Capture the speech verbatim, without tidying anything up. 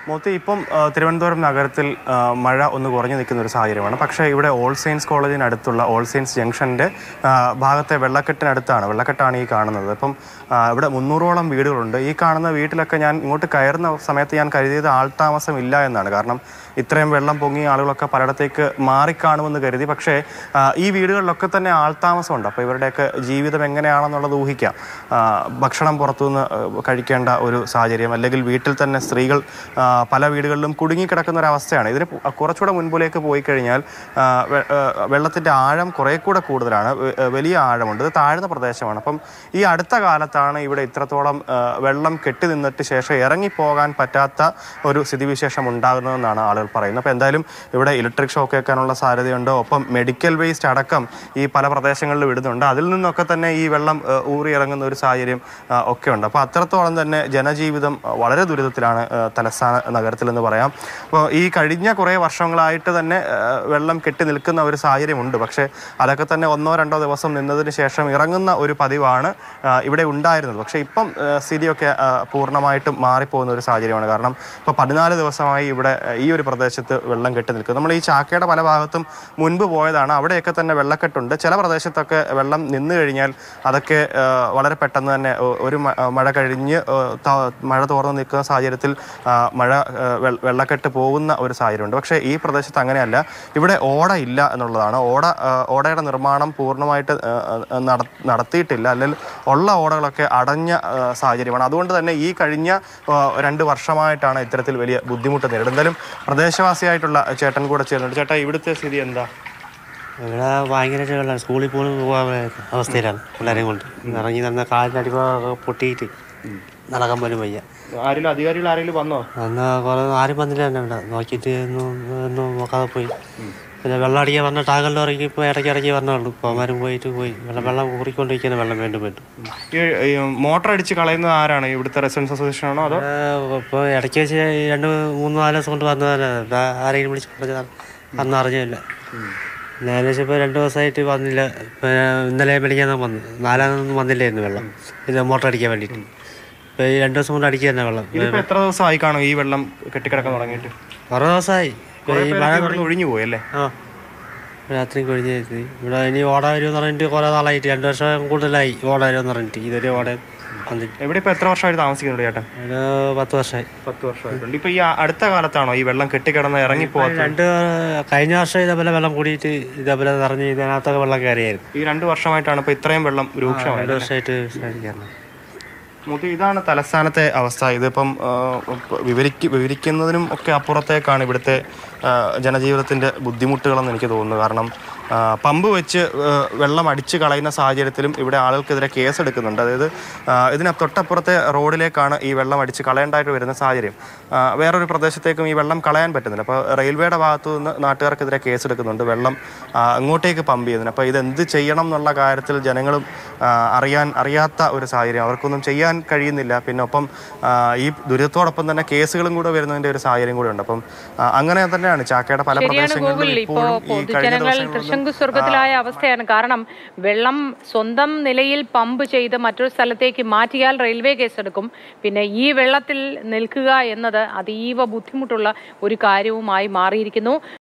മോത്തി ഇപ്പം തിരുവനന്തപുരം നഗരത്തിൽ മഴ ഒന്ന് കുറഞ്ഞു നിൽക്കുന്ന ഒരു സാഹചര്യമാണ്. പക്ഷേ ഇവിടെ ഓൾ സെയിൻസ് കോളേജിനടുത്തുള്ള ഓൾ സെയിൻസ് ജംഗ്ഷൻ്റെ ഭാഗത്തെ വെള്ളക്കെട്ടിനടുത്താണ് വെള്ളക്കെട്ടാണ് ഈ കാണുന്നത്. അപ്പം ഇവിടെ മുന്നൂറോളം വീടുകളുണ്ട്. ഈ കാണുന്ന വീട്ടിലൊക്കെ ഞാൻ ഇങ്ങോട്ട് കയറുന്ന സമയത്ത് ഞാൻ കരുതിയത് ആൾതാമസം ഇല്ല എന്നാണ്. കാരണം ഇത്രയും വെള്ളം പൊങ്ങിയ ആളുകളൊക്കെ പലയിടത്തേക്ക് മാറിക്കാണുമെന്ന് കരുതി. പക്ഷേ ഈ വീടുകളിലൊക്കെ തന്നെ ആൾതാമസമുണ്ട്. അപ്പോൾ ഇവരുടെയൊക്കെ ജീവിതം എങ്ങനെയാണെന്നുള്ളത് ഊഹിക്കാം. ഭക്ഷണം പുറത്തുനിന്ന് കഴിക്കേണ്ട ഒരു സാഹചര്യം, അല്ലെങ്കിൽ വീട്ടിൽ തന്നെ സ്ത്രീകൾ പല വീടുകളിലും കുടുങ്ങിക്കിടക്കുന്ന ഒരവസ്ഥയാണ്. ഇതിന് കുറച്ചുകൂടെ മുൻപിലേക്ക് പോയി കഴിഞ്ഞാൽ വെള്ളത്തിൻ്റെ ആഴം കുറേ കൂടെ കൂടുതലാണ്, വലിയ ആഴമുണ്ട്. ഇത് താഴ്ന്ന പ്രദേശമാണ്. അപ്പം ഈ അടുത്ത കാലത്താണ് ഇവിടെ ഇത്രത്തോളം വെള്ളം കെട്ടി നിന്നിട്ട് ശേഷം ഇറങ്ങിപ്പോകാൻ പറ്റാത്ത ഒരു സ്ഥിതിവിശേഷം ഉണ്ടാകുന്നതെന്നാണ് ആളുകൾ പറയുന്നത്. അപ്പോൾ എന്തായാലും ഇവിടെ ഇലക്ട്രിക് ഷോക്ക് ഏൽക്കാനുള്ള സാധ്യതയുണ്ട്. ഒപ്പം മെഡിക്കൽ വേസ്റ്റ് അടക്കം ഈ പല പ്രദേശങ്ങളിൽ വിടുന്നുണ്ട്. അതിൽ നിന്നൊക്കെ തന്നെ ഈ വെള്ളം ഊറി ഇറങ്ങുന്ന ഒരു സാഹചര്യം ഒക്കെ ഉണ്ട്. അപ്പോൾ അത്രത്തോളം തന്നെ ജനജീവിതം വളരെ ദുരിതത്തിലാണ് തലസ്ഥാന നഗരത്തിലെന്ന് പറയാം. അപ്പോൾ ഈ കഴിഞ്ഞ കുറേ വർഷങ്ങളായിട്ട് തന്നെ വെള്ളം കെട്ടി നിൽക്കുന്ന ഒരു സാഹചര്യമുണ്ട്. പക്ഷേ അതൊക്കെ തന്നെ ഒന്നോ രണ്ടോ ദിവസം നിന്നതിന് ശേഷം ഇറങ്ങുന്ന ഒരു പതിവാണ് ഇവിടെ ഉണ്ടായിരുന്നത്. പക്ഷേ ഇപ്പം സ്ഥിതിയൊക്കെ പൂർണ്ണമായിട്ടും മാറിപ്പോകുന്ന ഒരു സാഹചര്യമാണ്. കാരണം ഇപ്പോൾ പതിനാല് ദിവസമായി ഇവിടെ ഈ ഒരു പ്രദേശത്ത് വെള്ളം കെട്ടി നിൽക്കും. നമ്മൾ ഈ ചാക്കയുടെ പല ഭാഗത്തും മുൻപ് പോയതാണ്. അവിടെയൊക്കെ തന്നെ വെള്ളക്കെട്ടുണ്ട്. ചില പ്രദേശത്തൊക്കെ വെള്ളം നിന്നു കഴിഞ്ഞാൽ അതൊക്കെ വളരെ പെട്ടെന്ന് തന്നെ ഒരു മഴ കഴിഞ്ഞ് മഴ തോർന്ന് നിൽക്കുന്ന സാഹചര്യത്തിൽ മഴ വെള്ളക്കെട്ട് പോകുന്ന ഒരു സാഹചര്യമുണ്ട്. പക്ഷേ ഈ പ്രദേശത്ത് അങ്ങനെയല്ല. ഇവിടെ ഓട ഇല്ല എന്നുള്ളതാണ്. ഓട ഓടയുടെ നിർമ്മാണം പൂർണ്ണമായിട്ട് നടത്തിയിട്ടില്ല. അല്ലെങ്കിൽ ഉള്ള ഓടകളൊക്കെ അടഞ്ഞ സാഹചര്യമാണ്. അതുകൊണ്ട് തന്നെ ഈ കഴിഞ്ഞ രണ്ട് വർഷമായിട്ടാണ് ഇത്തരത്തിൽ വലിയ ബുദ്ധിമുട്ട് നേരിടുന്നത്. എന്തായാലും പ്രദേശവാസിയായിട്ടുള്ള ചേട്ടൻ കൂടെ ചേരുന്നുണ്ട്. ചേട്ടാ, ഇവിടുത്തെ സ്ഥിതി എന്താ? ഇവിടെ ഭയങ്കരമായിട്ട് വെള്ളം, സ്കൂളിൽ പോലും പോകാൻ അവസ്ഥയിലാണ് പിള്ളേരെയും കൊണ്ട്. ഇറങ്ങി നടന്ന കാലിൻ്റെ അടിപ്പോ പൊട്ടിയിട്ട് നടക്കാൻ പോലും വയ്യ. ആരെങ്കിലും അധികാരികൾ ആരെങ്കിലും വന്നോ? എന്നാൽ കുറേ ആരും വന്നില്ല. തന്നെ ഇവിടെ നോക്കിയിട്ട് ഒന്നും നോക്കാതെ പോയി. പിന്നെ വെള്ളം അടിക്കാൻ പറഞ്ഞ ടാങ്കറിൽ ഇറങ്ങി ഇപ്പോൾ ഇടയ്ക്ക് ഇറങ്ങി പറഞ്ഞുള്ളൂ. ഇപ്പോൾ അവന്മാരും പോയിട്ട് പോയി. വെള്ളം വെള്ളം ഊറിക്കൊണ്ടിരിക്കുന്ന വെള്ളം വീണ്ടും വീണ്ടും. ഈ മോട്ടർ അടിച്ച് കളയുന്നത് ആരാണ്? ഇവിടുത്തെ റെസിഡൻസ് അസോസിയേഷൻ ആണോ? അതോ ഇപ്പോൾ ഇടയ്ക്ക് വെച്ച് രണ്ട് മൂന്ന് നാല് ദിവസം കൊണ്ട് വന്നതല്ല. ആരെങ്കിലും വിളിച്ച് പറഞ്ഞതാണ്, അന്ന് അറിഞ്ഞില്ല. ഏകദേശം ഇപ്പോൾ രണ്ട് ദിവസമായിട്ട് വന്നില്ല. ഇന്നലെ മെഡിക്കാന്ന് വന്നു. നാലാമതൊന്നും വന്നില്ലായിരുന്നു വെള്ളം, ഇത് മോട്ടർ അടിക്കാൻ വേണ്ടിയിട്ട്. ഇപ്പോൾ ഈ രണ്ട് ദിവസം കൊണ്ട് അടിക്കുക തന്നെ വെള്ളം. എത്ര ദിവസമായി കാണും ഈ വെള്ളം കെട്ടിക്കിടക്കാൻ തുടങ്ങിയിട്ട്? കുറേ ദിവസമായി. ഈ മഴ ഒഴിഞ്ഞു പോയി അല്ലേ? ആ, രാത്രി കൊഴിഞ്ഞ് ഇവിടെ ഇനി ഓട വരുമെന്ന് പറഞ്ഞിട്ട് കുറേ നാളായിട്ട്, രണ്ട് വർഷം കൂടുതലായി ഓട വരുമെന്ന് പറഞ്ഞിട്ട്. ഇതൊരു ഓട വന്നിട്ട് ഇവിടെ ഇപ്പോൾ എത്ര വർഷമായിട്ട് താമസിക്കുന്നുണ്ട് ചേട്ടൻ? ഒരു പത്ത് വർഷമായി. പത്ത് വർഷമായിട്ടുണ്ട്. ഇപ്പോൾ ഈ അടുത്ത കാലത്താണോ ഈ വെള്ളം കെട്ടിക്കിടന്ന് ഇറങ്ങിപ്പോകാൻ? രണ്ട് കഴിഞ്ഞ വർഷം ഇതേപോലെ വെള്ളം കൂടിയിട്ട് ഇതേപോലെ നിറഞ്ഞ് ഇതിനകത്തൊക്കെ വെള്ളം കയറിയായിരുന്നു. ഈ രണ്ട് വർഷമായിട്ടാണ് ഇപ്പോൾ ഇത്രയും വെള്ളം രൂക്ഷമായി? രണ്ട് വർഷമായിട്ട് കയറുന്നത്. മുതി, ഇതാണ് തലസ്ഥാനത്തെ അവസ്ഥ. ഇതിപ്പം വിവരിക്ക് വിവരിക്കുന്നതിനും ഒക്കെ അപ്പുറത്തേക്കാണ് ഇവിടുത്തെ ജനജീവിതത്തിൻ്റെ ബുദ്ധിമുട്ടുകളെന്ന് എനിക്ക് തോന്നുന്നു. കാരണം പമ്പ് വെച്ച് വെള്ളം അടിച്ച് കളയുന്ന സാഹചര്യത്തിലും ഇവിടെ ആളുകൾക്കെതിരെ കേസെടുക്കുന്നുണ്ട്. അതായത് ഇതിന് തൊട്ടപ്പുറത്തെ റോഡിലേക്കാണ് ഈ വെള്ളം അടിച്ച് കളയേണ്ടതായിട്ട് വരുന്ന സാഹചര്യം. വേറൊരു പ്രദേശത്തേക്കും ഈ വെള്ളം കളയാൻ പറ്റുന്നില്ല. അപ്പോൾ റെയിൽവേയുടെ ഭാഗത്തു നിന്ന് നാട്ടുകാർക്കെതിരെ കേസെടുക്കുന്നുണ്ട് വെള്ളം അങ്ങോട്ടേക്ക് പമ്പ് ചെയ്യുന്നതിന്. അപ്പോൾ ഇതെന്ത് ചെയ്യണം എന്നുള്ള കാര്യത്തിൽ ജനങ്ങളും അറിയാൻ അറിയാത്ത ഒരു സാഹചര്യം, അവർക്കൊന്നും ചെയ്യാൻ കഴിയുന്നില്ല. പിന്നെ ഒപ്പം ഈ ദുരിതത്തോടൊപ്പം തന്നെ കേസുകളും കൂടെ വരുന്നതിൻ്റെ ഒരു സാഹചര്യം കൂടെ ഉണ്ട്. അപ്പം അങ്ങനെ തന്നെയാണ് ചാക്കയുടെ പല പ്രദേശങ്ങളിലും ഇപ്പോഴും ഈ കഴിഞ്ഞ ദിവസങ്ങളിൽ സ്വർഗത്തിലായ അവസ്ഥയാണ്. കാരണം വെള്ളം സ്വന്തം നിലയിൽ പമ്പ് ചെയ്ത് മറ്റൊരു സ്ഥലത്തേക്ക് മാറ്റിയാൽ റെയിൽവേ കേസെടുക്കും. പിന്നെ ഈ വെള്ളത്തിൽ നിൽക്കുക എന്നത് അതീവ ബുദ്ധിമുട്ടുള്ള ഒരു കാര്യവുമായി മാറിയിരിക്കുന്നു.